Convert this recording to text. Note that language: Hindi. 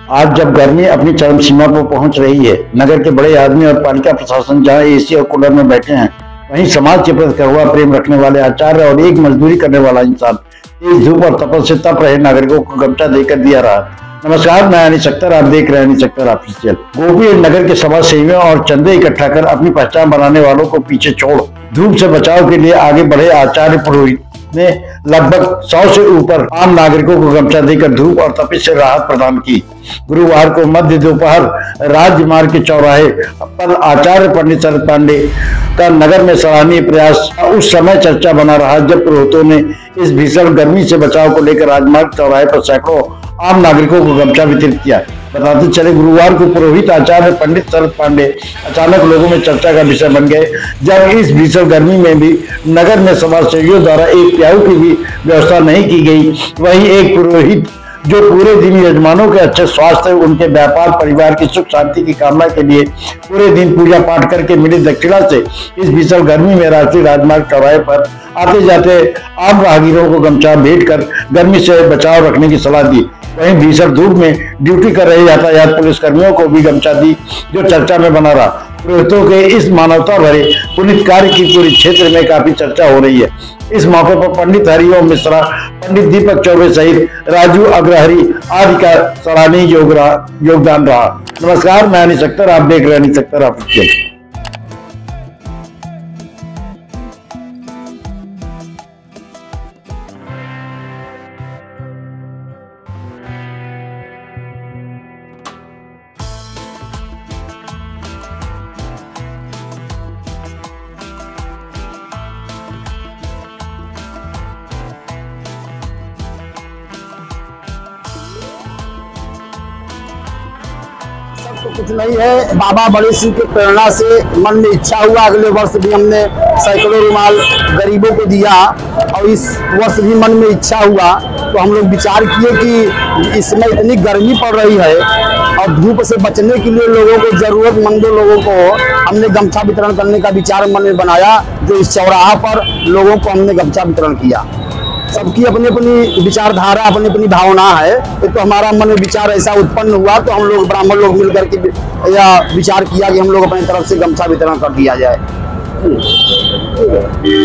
आज जब गर्मी अपनी चरम सीमा पर पहुंच रही है, नगर के बड़े आदमी और पालिका प्रशासन जहां एसी और कूलर में बैठे हैं, वहीं समाज के प्रति कड़वा प्रेम रखने वाले आचार्य और एक मजदूरी करने वाला इंसान तेज धूप और तपन से तप रहे नागरिकों को गमछा देकर दिया रहा। नमस्कार, मैं अनिल सक्तर, आप देख रहे हैं अनिल सक्तर ऑफिशियल। गोपी नगर के समाज सेवियों और चंदे इकट्ठा कर अपनी पहचान बनाने वालों को पीछे छोड़ धूप से बचाव के लिए आगे बढ़े आचार्य पुरोहित ने लगभग 100 से ऊपर आम नागरिकों को गमछा देकर धूप और तपिश से राहत प्रदान की। गुरुवार को मध्य दोपहर राजमार्ग के चौराहे पर आचार्य पंडित शरद पांडे का नगर में सराहनीय प्रयास उस समय चर्चा बना रहा जब पुरोहितों ने इस भीषण गर्मी से बचाव को लेकर राजमार्ग चौराहे पर सैकड़ों आम नागरिकों को गमछा वितरित किया। बताते चले, गुरुवार को पुरोहित आचार्य पंडित शरद पांडे अचानक लोगों में चर्चा का विषय बन गए जब इस भीषण गर्मी में भी नगर में समाज सेवियों द्वारा एक प्याऊ की भी व्यवस्था नहीं की गई। वहीं एक पुरोहित जो पूरे दिन यजमानों के अच्छे स्वास्थ्य, उनके व्यापार, परिवार की सुख शांति की कामना के लिए पूरे दिन पूजा पाठ करके मिली दक्षिणा से इस भीषण गर्मी में राष्ट्रीय राजमार्ग चौराहे पर आते जाते आम राहगीरों को गमछा भेंट कर गर्मी से बचाव रखने की सलाह दी। वहीं भीषण धूप में ड्यूटी कर रहे यातायात पुलिस कर्मियों को भी गमछा दी, जो चर्चा में बना रहा। पुरोहितों के इस मानवता भरे पुनीत कार्य की पूरे क्षेत्र में काफी चर्चा हो रही है। इस मौके पर पंडित हरिओम मिश्रा, पंडित दीपक चौबे सहित राजू अग्रहरी आदि का सराहनीय योगदान रहा। नमस्कार, मैं अनिल सक्तर, आप देख रहे हैं अनिल सक्तर ऑफिशियल। तो कुछ नहीं है, बाबा बड़े सिंह की प्रेरणा से मन में इच्छा हुआ। अगले वर्ष भी हमने सैकड़ों रुमाल गरीबों को दिया और इस वर्ष भी मन में इच्छा हुआ तो हम लोग विचार किए कि इस समय इतनी गर्मी पड़ रही है और धूप से बचने के लिए लोगों को, जरूरतमंदों लोगों को हमने गमछा वितरण करने का विचार मन में बनाया। जो इस चौराहा पर लोगों को हमने गमछा वितरण किया। सबकी अपनी अपनी विचारधारा, अपनी अपनी भावना है। तो हमारा मन में विचार ऐसा उत्पन्न हुआ तो हम लोग ब्राह्मण लोग मिलकर के या विचार किया कि हम लोग अपनी तरफ से गमछा वितरण कर दिया जाए।